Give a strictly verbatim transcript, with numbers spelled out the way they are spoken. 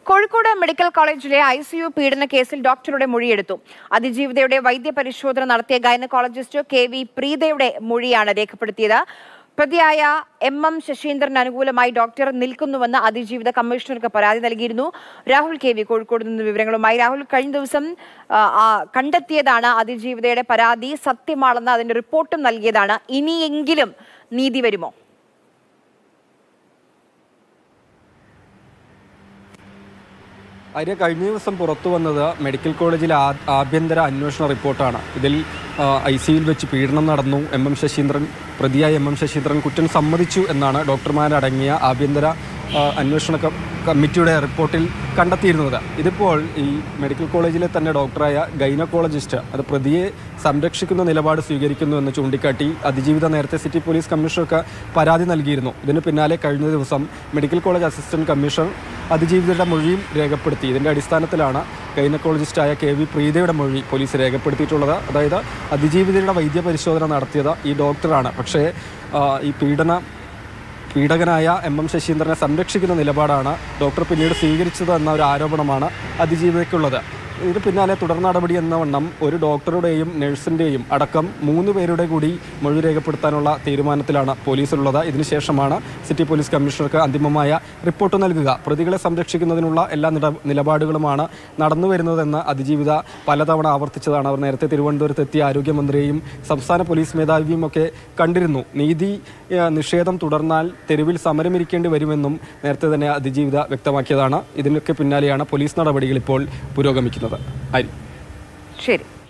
Kozhikode Medical Collegeലെ I C U പീഡന കേസിൽ ഡോക്ടറുടെ മൊഴിയെടുത്തു. അതിജീവിതയുടെ വൈദ്യപരിശോധന നടത്തിയ ഗൈനക്കോളജിസ്റ്റ് കെ വി പ്രീതയുടെ മൊഴിയാണ് രേഖപ്പെടുത്തിയത്. പ്രതിയായ എം എം ശശീന്ദ്രൻ അനുകൂലമായി ഡോക്ടർ നിൽക്കുന്നുവെന്ന് അതിജീവിത കമ്മീഷണർക്ക് പരാതി നൽകിയിരുന്നു. രാഹുൽ കെ വി കോഴിക്കോട് നിന്ന് വിവരങ്ങളുമായി. രാഹുൽ, കഴിഞ്ഞ ദിവസം കണ്ടെത്തിയതാണ് അതിജീവിതയുടെ പരാതി സത്യമാണെന്ന് അതിന്റെ റിപ്പോർട്ടും നൽകിയതാണ്. ഇനിയെങ്കിലും നീതി വരുമോ? അതിന് കഴിഞ്ഞ ദിവസം പുറത്തു വന്നത് മെഡിക്കൽ കോളേജിലെ ആഭ്യന്തര അന്വേഷണ റിപ്പോർട്ടാണ്. ഇതിൽ ഐ സിയിൽ വെച്ച് പീഡനം നടന്നു, എം എം ശശീന്ദ്രൻ പ്രതിയായ എം എം ശശീന്ദ്രൻ കുറ്റം സമ്മതിച്ചു എന്നാണ് ഡോക്ടർമാരടങ്ങിയ ആഭ്യന്തര അന്വേഷണ കമ്മിറ്റിയുടെ റിപ്പോർട്ടിൽ കണ്ടെത്തിയിരുന്നത്. ഇതിപ്പോൾ ഈ മെഡിക്കൽ കോളേജിലെ തന്നെ ഡോക്ടറായ ഗൈനക്കോളജിസ്റ്റ് അത് പ്രതിയെ സംരക്ഷിക്കുന്ന നിലപാട് സ്വീകരിക്കുന്നു എന്ന് ചൂണ്ടിക്കാട്ടി അതിജീവിത നേരത്തെ സിറ്റി പോലീസ് കമ്മീഷണർക്ക് പരാതി നൽകിയിരുന്നു. ഇതിന് പിന്നാലെ കഴിഞ്ഞ ദിവസം മെഡിക്കൽ കോളേജ് അസിസ്റ്റന്റ് കമ്മീഷണർ അതിജീവിതയുടെ മൊഴിയും രേഖപ്പെടുത്തി. ഇതിൻ്റെ അടിസ്ഥാനത്തിലാണ് ഗൈനക്കോളജിസ്റ്റായ കെ വി പ്രീതയുടെ മൊഴി പോലീസ് രേഖപ്പെടുത്തിയിട്ടുള്ളത്. അതായത് അതിജീവിതയുടെ വൈദ്യപരിശോധന നടത്തിയത് ഈ ഡോക്ടറാണ്. പക്ഷേ ഈ പീഡന പീഡകനായ എം എം ശശീന്ദ്രനെ സംരക്ഷിക്കുന്ന നിലപാടാണ് ഡോക്ടർ പിന്നീട് സ്വീകരിച്ചത് എന്ന ഒരു ആരോപണമാണ് അതിജീവിതയ്ക്കുള്ളത്. ഇതിന് പിന്നാലെ തുടർ നടപടി എന്ന വണ്ണം ഒരു ഡോക്ടറുടെയും നഴ്സിൻ്റെയും അടക്കം മൂന്ന് പേരുടെ കൂടി മൊഴി രേഖപ്പെടുത്താനുള്ള തീരുമാനത്തിലാണ് പോലീസുള്ളത്. ഇതിനുശേഷമാണ് സിറ്റി പോലീസ് കമ്മീഷണർക്ക് അന്തിമമായ റിപ്പോർട്ട് നൽകുക. പ്രതികളെ സംരക്ഷിക്കുന്നതിനുള്ള എല്ലാ നിലപാടുകളുമാണ് നടന്നു വരുന്നതെന്ന് അതിജീവിത പലതവണ ആവർത്തിച്ചതാണ്. അവർ നേരത്തെ തിരുവനന്തപുരത്ത് എത്തിയ ആരോഗ്യമന്ത്രിയെയും സംസ്ഥാന പോലീസ് മേധാവിയും ഒക്കെ കണ്ടിരുന്നു. നീതി നിഷേധം തുടർന്നാൽ തെരുവിൽ സമരമിരിക്കേണ്ടി വരുമെന്നും നേരത്തെ തന്നെ അതിജീവിത വ്യക്തമാക്കിയതാണ്. ഇതിനൊക്കെ പിന്നാലെയാണ് പോലീസ് നടപടികൾ ഇപ്പോൾ പുരോഗമിക്കുന്നത്. ശരി.